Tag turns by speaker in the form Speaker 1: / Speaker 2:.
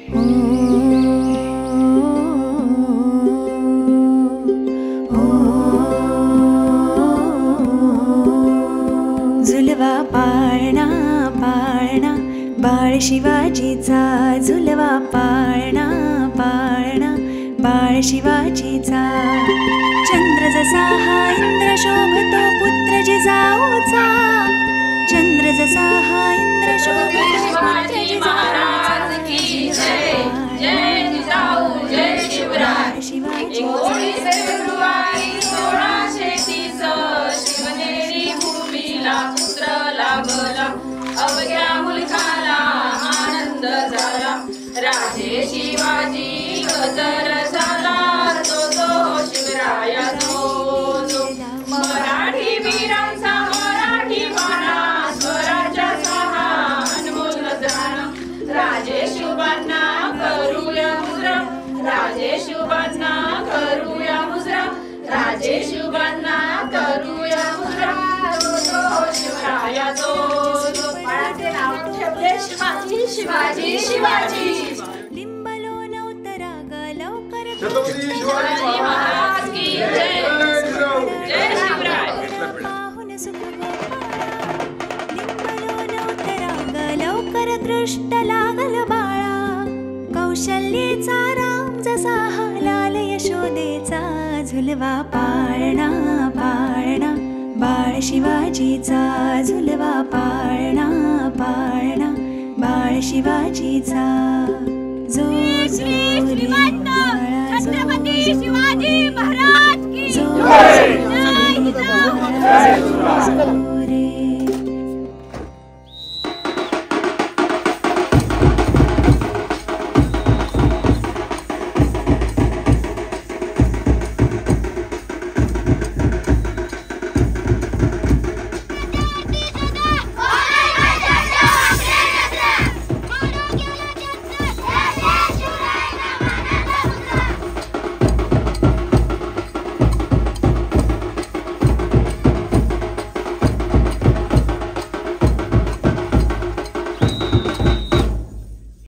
Speaker 1: झुलवा पाळणा पाळणा बाळ शिवाजीचा, झुलवा पाळणा पाळणा बाळ शिवाजीचा। चंद्र जसा हा इंद्र शोभतो पुत्र जिजाऊचा, चंद्र जसा हा इंद्र शोभतो
Speaker 2: शिवाजी महाराज की जय, जय जिजाऊ जय शिवराय।
Speaker 1: शिवाजी
Speaker 2: 19 फेब्रुवारी 1630 शिवनेरी भूमीला पुत्र लाभला, अवघ्या मुलखाला आनंद झाला। राजे शिवाजी गजर झाला, तो शिवरायाचो मराठी वीरांचा मराठी बाणा, स्वराज्याचा हा अनमोल दाना। राजे शिवबांना करूया मुजरा, राजे शिवबांना करूया मुजरा, राजे शिवबांना करूया मुजरा। शिवरायाचो बाळाचे नाव ठेवले शिवाजी, शिवाजी शिवाजी।
Speaker 1: लिंबलो नवतरा ग लवकर
Speaker 3: छत्रपती शिवाजी
Speaker 2: महाराज की जय, जय शिवराय।
Speaker 1: पाहुन सुख गोपाळा, लिंबलो नवतरा ग लवकर दृष्ट लागल बाळा। कौशल्येचा राम जसा हा लाल यशोदेचा, झुलवा पाळणा पाळणा बाळ शिवाजीचा, झुलवा पाळणा पाळणा बाळ शिवाजीचा। जो जो रे बाळा जो,
Speaker 2: छत्रपती शिवाजी महाराज की
Speaker 1: जो
Speaker 2: जय,
Speaker 1: जो रे बाळा जो।